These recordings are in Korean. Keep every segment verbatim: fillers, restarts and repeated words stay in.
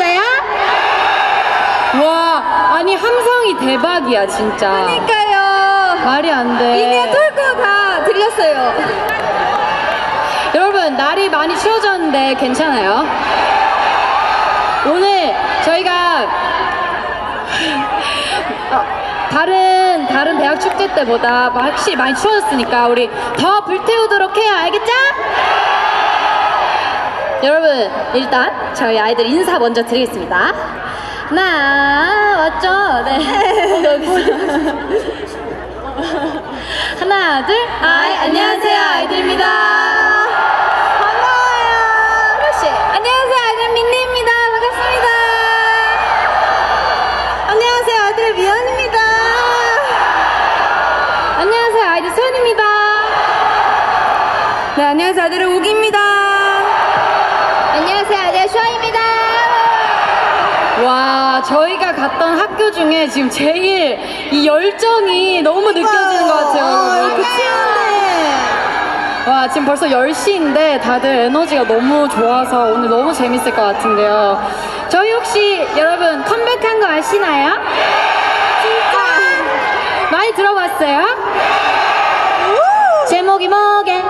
들렸어요? 와, 아니 함성이 대박이야 진짜. 그러니까요. 말이 안 돼. 이게 뚫고 다 들렸어요. 여러분 날이 많이 추워졌는데 괜찮아요? 오늘 저희가 어, 다른 다른 대학 축제 때보다 확실히 많이 추워졌으니까 우리 더 불태우도록 해요. 알겠죠? 여러분 일단 저희 아이들 인사 먼저 드리겠습니다. 하나 왔죠? 네. 하나 둘 아이 안녕하세요 아이들입니다. 반가워요. 그렇지. 안녕하세요. 아이들 민니입니다. 반갑습니다. 안녕하세요. 아이들 미연입니다. 안녕하세요 아이들 소연입니다. 네, 안녕하세요. 아이들 우기입니다. 안녕하세요. 아이들 슈아입니다. 와 저희가 갔던 학교 중에 지금 제일 이 열정이 너무 느껴지는 것 같아요. 아, 여러분. 이렇게 치는데. 와 지금 벌써 열 시인데 다들 에너지가 너무 좋아서 오늘 너무 재밌을 것 같은데요. 저희 혹시 여러분 컴백한 거 아시나요? 진짜. 많이 들어봤어요? 제목이 뭐게?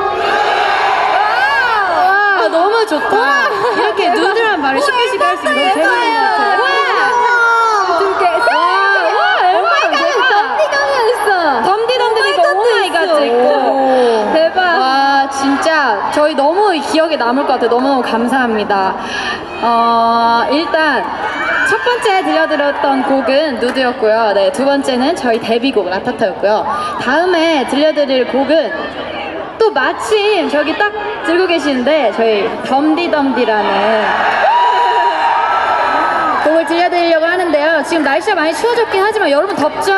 와 너무 좋다. 이렇게 누드란 말을 쉽게 쉽게 할 수 있는 너무 재밌는 것 같아요. 두 개, 세 개. 와, 오마이갓, 덤디덤디였어. 덤디덤디니까 오마이갓도 있고. 대박. 와 진짜 저희 너무 기억에 남을 것 같아요. 너무너무 감사합니다. 어 일단 첫 번째 들려드렸던 곡은 누드였고요. 네, 두 번째는 저희 데뷔곡 라타타였고요. 다음에 들려드릴 곡은 또 마침 저기 딱 들고 계시는데 저희 덤디덤디라는 곡을 들려드리려고 하는데요. 지금 날씨가 많이 추워졌긴 하지만 여러분 덥죠?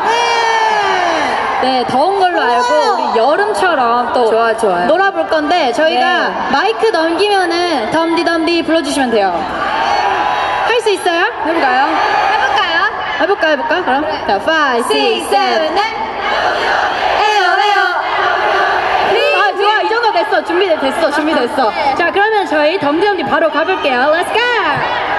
네, 더운 걸로 알고 우리 여름처럼 또 좋아, 좋아요. 놀아볼 건데 저희가 네. 마이크 넘기면은 덤디덤디 불러주시면 돼요. 할 수 있어요? 해볼까요? 해볼까요? 해볼까 해볼까? 그럼 자, five, six, seven, eight. 에요, 에요. 아 좋아 이 정도 됐어 준비됐어 준비됐어. 자 그러면 저희 덤디덤디 바로 가볼게요. Let's go.